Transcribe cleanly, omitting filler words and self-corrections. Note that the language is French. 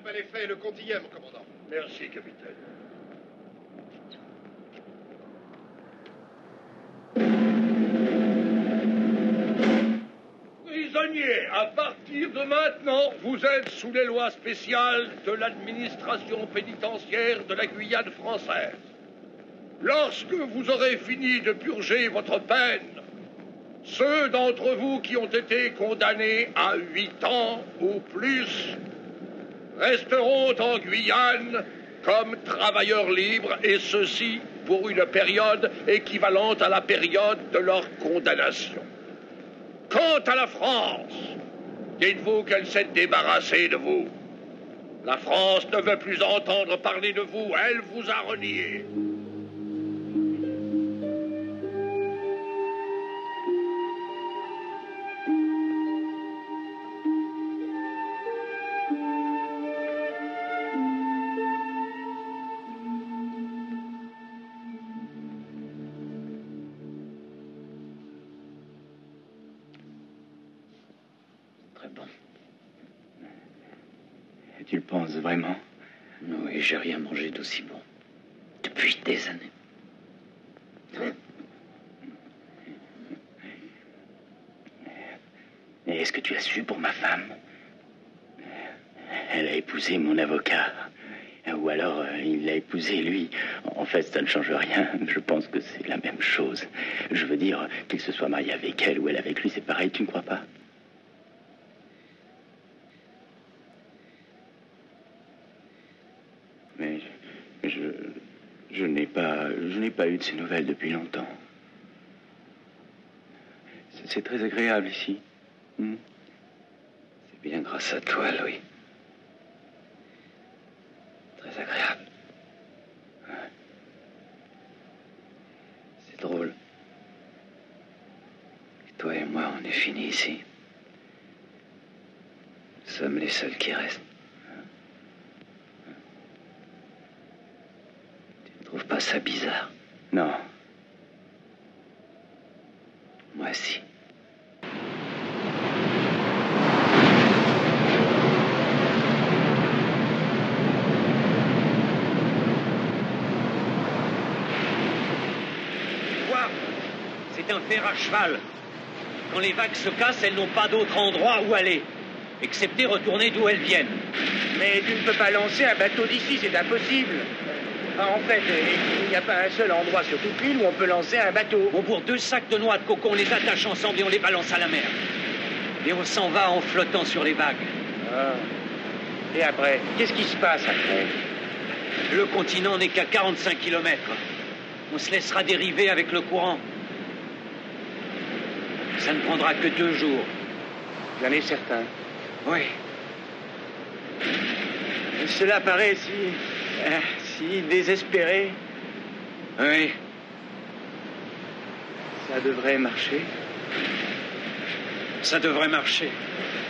mal est fait, le compte y est, mon commandant. Merci, capitaine. Prisonniers, à partir de maintenant, vous êtes sous les lois spéciales de l'administration pénitentiaire de la Guyane française. Lorsque vous aurez fini de purger votre peine, ceux d'entre vous qui ont été condamnés à 8 ans ou plus resteront en Guyane comme travailleurs libres, et ceci pour une période équivalente à la période de leur condamnation. Quant à la France, dites-vous qu'elle s'est débarrassée de vous. La France ne veut plus entendre parler de vous, elle vous a renié. Tu le penses vraiment? Oui, j'ai rien mangé d'aussi bon. Depuis des années. Et est-ce que tu as su pour ma femme? Elle a épousé mon avocat. Ou alors, il l'a épousé, lui. En fait, ça ne change rien. Je pense que c'est la même chose. Je veux dire, qu'il se soit marié avec elle ou elle avec lui, c'est pareil, tu ne crois pas? Mais je n'ai pas eu de ces nouvelles depuis longtemps. C'est très agréable ici. C'est bien grâce à toi, Louis. Très agréable. C'est drôle. Et toi et moi, on est finis ici. Nous sommes les seuls qui restent. Tu ne trouves pas ça bizarre? Non. Moi, si. C'est un fer à cheval. Quand les vagues se cassent, elles n'ont pas d'autre endroit où aller, excepté retourner d'où elles viennent. Mais tu ne peux pas lancer un bateau d'ici, c'est impossible. En fait, il n'y a pas un seul endroit sur toute l'île où on peut lancer un bateau. Bon, pour 2 sacs de noix de coco, on les attache ensemble et on les balance à la mer. Et on s'en va en flottant sur les vagues. Ah. Et après, qu'est-ce qui se passe après? Le continent n'est qu'à 45 kilomètres. On se laissera dériver avec le courant. Ça ne prendra que 2 jours. J'en ai certain. Oui. Cela paraît si désespéré. Oui. Ça devrait marcher. Ça devrait marcher.